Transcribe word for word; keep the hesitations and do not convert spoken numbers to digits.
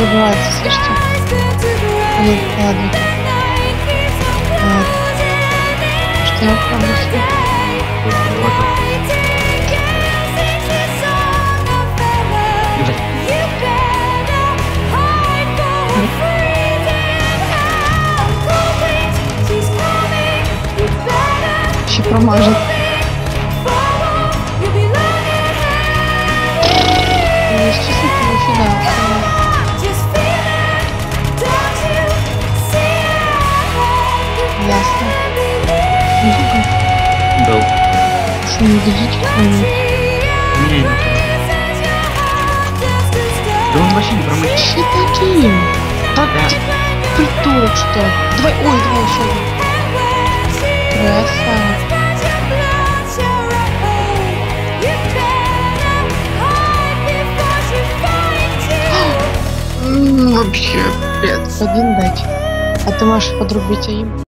Выбивается, слышите? А ну, ладно. Ладно. Что я помню? Еще промажет. Сейчас это сюда. Ясно. Был. Что, не дадите кому-нибудь? Не, не. Да он вообще не промыть. Что такие? Да, Да. ты придурок, что ли? Давай, ой, давай еще один. Красава. Вообще, пять. Один дать. А ты можешь подрубить, а им?